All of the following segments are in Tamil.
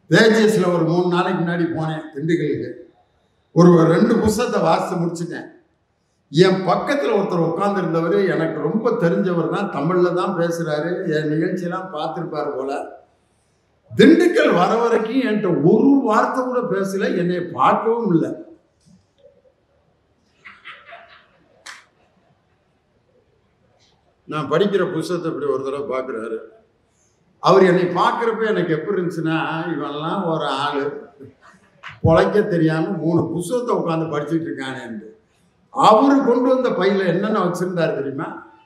தேஜஸ்ல ஒரு 3 நாளைக்கு முன்னாடி போனேன் திண்டுக்கலுக்கு. ஒரு 2 புத்தகத்தை வாசித்து முடிச்சுட்டேன். என் பக்கத்தில் ஒருத்தர் உட்கார்ந்துருந்தவர் எனக்கு ரொம்ப தெரிஞ்சவர் தான், தமிழில் தான் பேசுகிறாரு, என் நிகழ்ச்சியெல்லாம் பார்த்துருப்பார் போல. திண்டுக்கல் வர வரைக்கும் என்கிட்ட ஒரு வார்த்தை கூட பேசல, என்னை பார்க்கவும் இல்லை. நான் படிக்கிற புத்தகத்தை இப்படி ஒரு தடவை பார்க்குறாரு. அவர் என்னை பார்க்குறப்ப எனக்கு எப்படி இருந்துச்சுன்னா, இவன்லாம் ஒரு ஆள் பொழைக்க தெரியாமல் 3 புத்தகத்தை உட்காந்து படிச்சுட்டு இருக்கானேன்னு. அவரு கொண்டு வந்த பையில என்னென்ன வச்சிருந்தாரு தெரியுமா?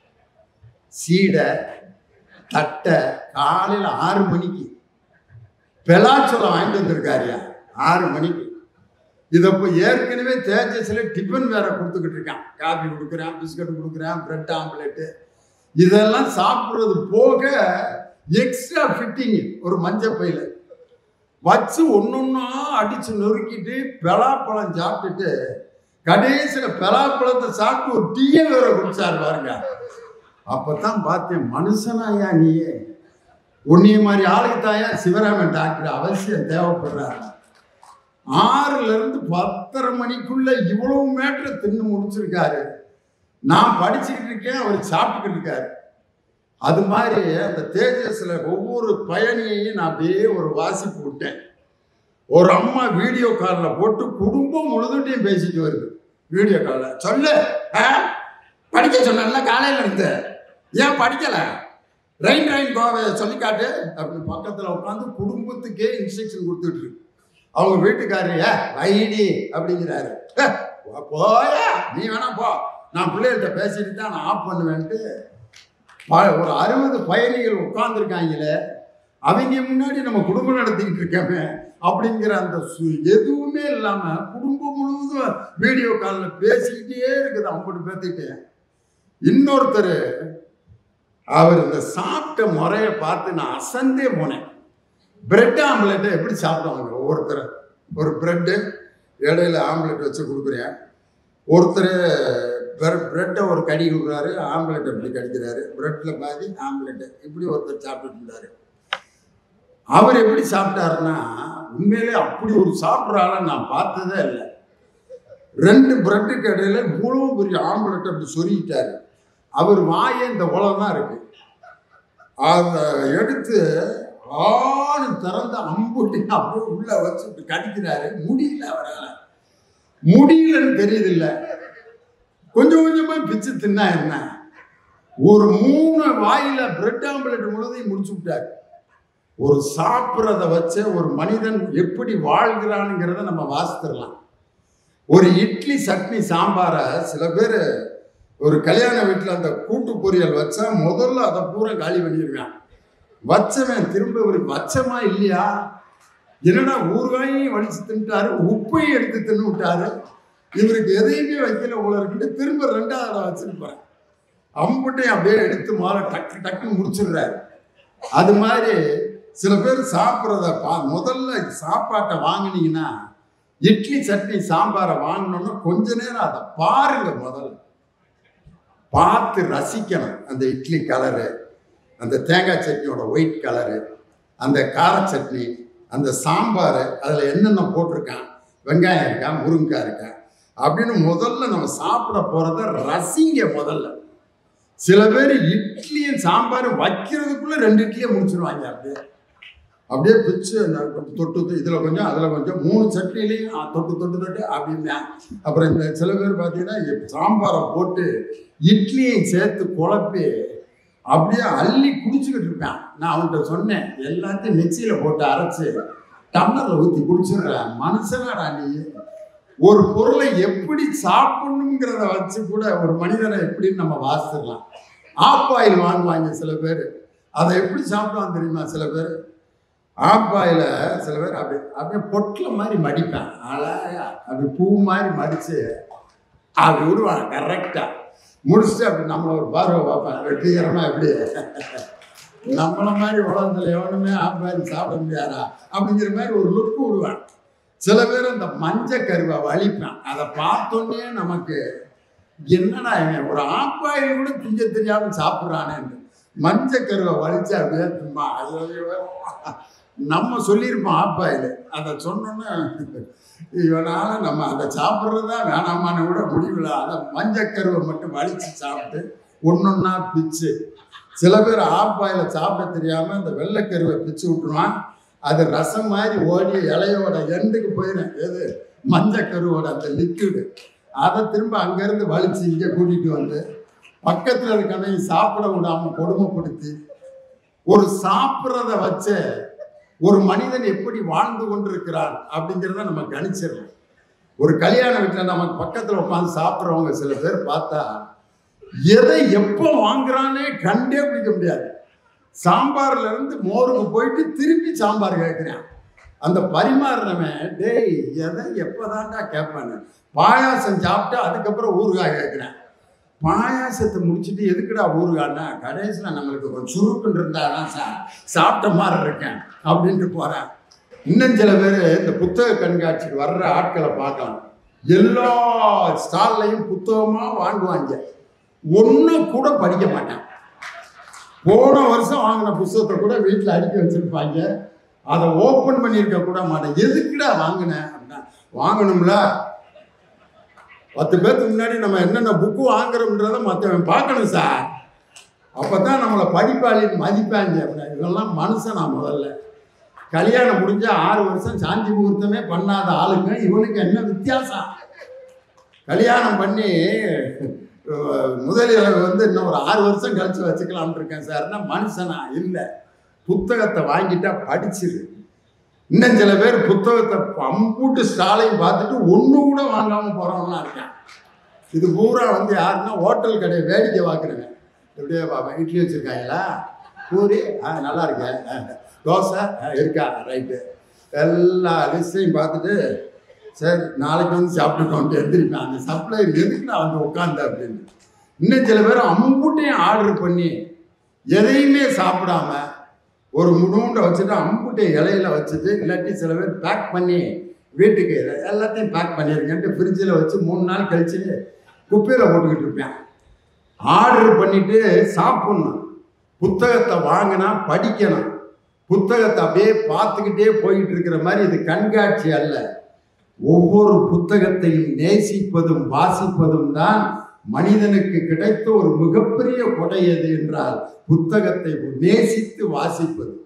சீடை, தட்டை, காலையில் 6 மணிக்கு பெலாச்சோளம் வாங்கிட்டு வந்திருக்காருயா. 6 மணிக்கு. இதை இப்போ ஏற்கனவே தேஜஸ்ல டிஃபன் வேற கொடுத்துக்கிட்டு இருக்கான். காஃபி கொடுக்குறான், பிஸ்கட் கொடுக்குறான், பிரெட் ஆம்லெட்டு, இதெல்லாம் சாப்பிட்றது போக எக்ஸ்ட்ரா ஃபிட்டிங் ஒரு மஞ்சள் பையில வச்சு ஒன்னொன்னா அடிச்சு நொறுக்கிட்டு பலாப்பழம் சாப்பிட்டுட்டு கடைசியில் பலாப்பழத்தை சாப்பிட்டு ஒரு டீயை வேற குடிச்சாரு பாருங்க. அப்பதான் பார்த்தேன், மனுஷனாயா நீயே? உன்னைய மாதிரி ஆளுக்கு தாயா சிவராமன் டாக்டர் அவசியம் தேவைப்படுறாரு. 6ல இருந்து 10:30 மணிக்குள்ள இவ்வளவு மேட்டரை தின்னு முடிச்சிருக்காரு. நான் படிச்சுக்கிட்டு இருக்கேன், அவர் சாப்பிட்டுக்கிட்டு இருக்காரு. அது மாதிரி அந்த தேஜஸ்ல ஒவ்வொரு பயணியையும் நான் அப்படியே ஒரு வாசிப்பு விட்டேன். ஒரு அம்மா வீடியோ காலில் போட்டு குடும்பம் முழுதுட்டையும் பேசிட்டு வருது. வீடியோ காலில் சொல்லு, படிக்க சொன்ன காலையில் இருந்து ஏன் படிக்கல, ரெயின் கோவை சொல்லி காட்டு அப்படின்னு பக்கத்தில் உட்காந்து குடும்பத்துக்கே இன்ஸ்ட்ரக்ஷன் கொடுத்துட்டு இருக்கு. அவங்க வீட்டுக்காரரு வைடி அப்படிங்கிறாரு. போயா நீ வேணா போ, நான் பிள்ளைகள்கிட்ட பேசிட்டு தான் நான் ஆஃப் பண்ணுவேன்ட்டு ஒரு 60 பயணிகள் உட்கார்ந்துருக்காங்களே, அவங்க முன்னாடி நம்ம குடும்பம் நடத்திக்கிட்டு இருக்கோமே அப்படிங்கிற அந்த எதுவுமே இல்லாமல் குடும்பம் முழுவதும் வீடியோ காலில் பேசிக்கிட்டே இருக்குது. அவங்க பேசிக்கிட்டே இன்னொருத்தர் அவர் இந்த சாப்பிட்ட முறையை பார்த்து நான் அசந்தே போனேன். பிரெட் ஆம்லெட்டை எப்படி சாப்பிடுவாங்க ஒவ்வொருத்தர்? ஒரு பிரெட்டு இடையில ஆம்லெட் வச்சு கொடுக்குறேன். ஒருத்தர் பிரெட்டை ஒரு கடி கொடுக்குறாரு, ஆம்லெட் எப்படி கடிக்கிறாரு, பிரெட்டில் பாதி ஆம்லெட்டு இப்படி ஒருத்தர் சாப்பிட்டுட்டு இருந்தார். அவர் எப்படி சாப்பிட்டாருன்னா, உண்மையிலே அப்படி ஒரு சாப்பிட்ற ஆளை நான் பார்த்ததே இல்லை. 2 பிரெட்டுக்கு இடையில இவ்வளோ பெரிய ஆம்லெட் அப்படி சொருகிட்டாரு. அவர் வாயே இந்த உலகம் தான் இருக்கு. அதை எடுத்து ஆணு திறந்த அம்புட்டி அப்படியே உள்ள வச்சு கடிக்கிறாரு. முடியல, அவரால் முடியலன்னு தெரியுது இல்லை, கொஞ்சம் கொஞ்சமா பிச்சு தின்னா என்ன. ஒரு 3 வாயில பிரெட் ஆம்லெட் முழுதையும் முடிச்சு விட்டாரு. ஒரு சாப்பிட்றத வச்சு ஒரு மனிதன் எப்படி வாழ்கிறானுங்கிறத நம்ம வாசித்துடலாம். ஒரு இட்லி சட்னி சாம்பாரை சில பேர் ஒரு கல்யாண வீட்டில் அந்த கூட்டு பொரியல் வச்சா முதல்ல அதை பூரா காலி பண்ணிடுவான். வச்சவன் திரும்ப இவருக்கு வச்சமா இல்லையா, என்னடா ஊறுகாயும் வலிச்சு தின்ட்டாரு, உப்பையும் எடுத்து தின்னு விட்டாரு, இவருக்கு எதையுமே வைக்கல போல இருக்குன்னு திரும்ப 2வது வச்சிருப்பாரு. அம்புட்டையும் அப்படியே எடுத்து முதல்ல டக்கு டக்குன்னு முடிச்சிடுறாரு. அது மாதிரி சில பேர் சாப்பிட்றத முதல்ல சாப்பாட்டை வாங்கினீங்கன்னா, இட்லி சட்னி சாம்பாரை வாங்கினோன்னா கொஞ்ச நேரம் அதை பாருங்க, முதல்ல பார்த்து ரசிக்கணும். அந்த இட்லி கலரு, அந்த தேங்காய் சட்னியோட ஒயிட் கலரு, அந்த கார சட்னி, அந்த சாம்பார், அதில் என்னென்ன போட்டிருக்கான், வெங்காயம் இருக்கா, முருங்கைக்காய் இருக்கா அப்படின்னு முதல்ல நம்ம சாப்பிட போகிறத ரசிங்க முதல்ல. சில பேர் இட்லியும் சாம்பாரும் வைக்கிறதுக்குள்ளே 2 இட்லியை முடிச்சிருவாங்க. அப்படியே பிச்சு தொட்டு இதில் கொஞ்சம் அதில் கொஞ்சம் 3 சட்னிலையும் தொட்டு அப்படின்னா. அப்புறம் இந்த சில பேர் பார்த்தீங்கன்னா சாம்பாரை போட்டு இட்லியையும் சேர்த்து குழப்பி அப்படியே அள்ளி குடிச்சுக்கிட்டு இருப்பேன். நான் அவன்கிட்ட சொன்னேன், எல்லாத்தையும் மிக்சியில் போட்டு அரைச்சி டம்ளரில் ஊற்றி குடிச்சிடுறேன். மனுஷனாடா நீ? ஒரு பொருளை எப்படி சாப்பிடணுங்கிறத வச்சு கூட ஒரு மனிதனை எப்படின்னு நம்ம வாசிடலாம். ஆப்பாயில் வாங்குவாங்க சில பேர், அதை எப்படி சாப்பிடுவாங்க தெரியுமா? சில பேர் ஆப்பாயில் சில பேர் அப்படியே பொட்டில் மாதிரி மடிப்பேன், அழகா அப்படி பூ மாதிரி மடித்து அப்படி விடுவாங்க. கரெக்டாக முடிச்சுட்டு அப்படி நம்மளை ஒரு பார்வை பார்ப்பேன், வெற்றிகரமாக எப்படி நம்மளை மாதிரி உலகத்தில் எவனுமே ஆப்பாயில் சாப்பிட முடியாதா அப்படிங்கிற மாதிரி ஒரு லுக்கு விடுவேன். சில பேர் அந்த மஞ்சள் கருவை வலிப்பேன், அதை பார்த்தோன்னே நமக்கு என்னடா ஒரு ஆப்பாயில் கூட திங்க தெரியாமல் சாப்பிட்றானேன்னு மஞ்சள் கருவை வலிச்சு அப்படியே நம்ம சொல்லியிருப்போம் ஆப்பாயில், அதை சொன்னோன்னா இவனால நம்ம அதை சாப்பிட்றது தான் வேணாமான்னு கூட முடிவில் அதை மஞ்சக்கருவை மட்டும் வலிச்சு சாப்பிட்டு ஒன்னொன்னா பிச்சு. சில பேர் ஆப்பாயில் சாப்பிட தெரியாமல் அந்த வெள்ளைக்கருவை பிச்சு விட்டுருவான். அது ரசம் மாதிரி ஓடி இலையோட எண்டுக்கு போயிடும். எது மஞ்சக்கருவோட அந்த லிக்விடு, அதை திரும்ப அங்கேருந்து வலிச்சு இங்கே கூட்டிகிட்டு வந்து பக்கத்தில் இருக்கவங்க சாப்பிட விடாமல் கொடுமைப்படுத்தி ஒரு சாப்பிட்றத வச்ச ஒரு மனிதன் எப்படி வாழ்ந்து கொண்டிருக்கிறான் அப்படிங்கிறத நம்ம கணிச்சிடலாம். ஒரு கல்யாண வீட்டில் நமக்கு பக்கத்தில் உட்காந்து சாப்பிட்றவங்க சில பேர் பார்த்தா எதை எப்போ வாங்குறானே கண்டே பிடிக்க முடியாது. சாம்பார்ல இருந்து மோருக்கு போயிட்டு திருப்பி சாம்பார் கேட்குறேன். அந்த பரிமாறினவன் டேய் எதை எப்போதான்டா கேட்பானு. பாயாசம் சாப்பிட்டு அதுக்கப்புறம் ஊறுகாய் கேட்குறேன். பாயாசத்தை முடிச்சுட்டு எதுக்குடா ஊறுகான்னா கடைசியில் நம்மளுக்கு ஒரு சுருக்குன்னு இருந்தாதான் சாப்பிட்ட மாதிரி இருக்கேன் அப்படின்ட்டு போகிறேன். இன்னும் சில பேர் இந்த புத்தக கண்காட்சிக்கு வர்ற ஆட்களை பார்க்கலாம். எல்லா ஸ்டால்லையும் புத்தகமாக வாங்குவாங்க, ஒன்று கூட படிக்க மாட்டேன். போன வருஷம் வாங்கின புத்தகத்தை கூட வீட்டில் அடுக்கி வச்சுருப்பாங்க, அதை ஓப்பன் பண்ணியிருக்க கூட மாட்டேன். எதுக்குடா வாங்கினேன் அப்படின்னா, வாங்கணும்ல 10 பேருக்கு முன்னாடி நம்ம என்னென்ன புக்கு வாங்குறோம்ன்றதை மற்றவன் பார்க்கணும் சார், அப்போ தான் நம்மளை படிப்பாளின்னு மதிப்பாங்க அப்படின்னா. இதெல்லாம் மனுஷனா? முதல்ல கல்யாணம் முடிஞ்ச 6 வருஷம் சாந்தி முகூர்த்தமே பண்ணாத ஆளுங்க இவனுக்கு என்ன வித்தியாசம்? கல்யாணம் பண்ணி முதலில் வந்து இன்னும் ஒரு 6 வருஷம் கழிச்சு வச்சுக்கலாம்னு இருக்கேன் சார்னா மனுஷனா? இல்லை, புத்தகத்தை வாங்கிட்டா படிச்சிரு. இன்னும் சில பேர் புத்தகத்தை அம்பூட்டு ஸ்டாலையும் பார்த்துட்டு ஒன்று கூட வாங்காமல் போகிறவங்களாம் இருக்கேன். இது பூரா வந்து யாருன்னா ஹோட்டல் கடையை வேடிக்கை பார்க்குறேங்க. எப்படியே பார்ப்பேன், இட்லி வச்சுருக்காங்களா, பூரி நல்லா இருக்கேன், தோசை இருக்கா, ரைட்டு, எல்லா லிஸ்ட்டையும் பார்த்துட்டு சரி நாளைக்கு வந்து சாப்பிட்டுட்டோன்ட்டு எழுந்திரிப்பேன். அந்த சப்ளையர் எதுக்கு நான் வந்து உட்காந்தேன் அப்படின்னு. இன்னும் சில பேர் அம்புட்டையும் ஆர்டர் பண்ணி எதையுமே சாப்பிடாம ஒரு முடுண்டை வச்சுட்டு அம்புட்டை இலையில வச்சுட்டு, இல்லாட்டி சில பேர் பேக் பண்ணி வீட்டுக்கு எல்லாத்தையும் பேக் பண்ணியிருக்கேன்ட்டு ஃப்ரிட்ஜில் வச்சு 3 நாள் கழிச்சு குப்பையில் போட்டுக்கிட்டு இருப்பேன். ஆர்டர் பண்ணிட்டு சாப்பிட்ணும். புத்தகத்தை வாங்கினா படிக்கணும். புத்தகத்தை அப்படியே பார்த்துக்கிட்டே போயிட்டு இருக்கிற மாதிரி இது கண்காட்சி அல்ல. ஒவ்வொரு புத்தகத்தையும் நேசிப்பதும் வாசிப்பதும் தான் மனிதனுக்கு கிடைத்த ஒரு மிகப்பெரிய கொடை எது என்றால் புத்தகத்தை நேசித்து வாசிப்பது.